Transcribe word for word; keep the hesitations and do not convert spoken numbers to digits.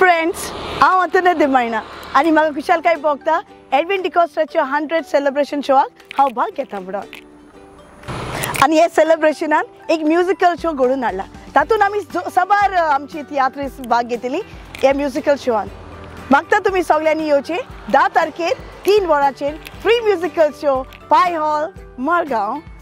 Friends, हांव Antonette Maina आणि म्हाका खुशालकाय भोगता एडविन डिकॉस्टाच्या हंड्रेड सेलिब्रेशन शोवाक हांव भाग घेता म्हणून. आणि हे सेलिब्रेशनान एक म्युजिकल शो घडून हाडला. तातूंत आमी सबार आमची तियात्रीस भाग घेतली हे म्युजिकल शोवान. मागता तुमी सगळ्यांनी येवचे धा तारखेर तीन वरांचेर free musical show Pai hall Madgaon.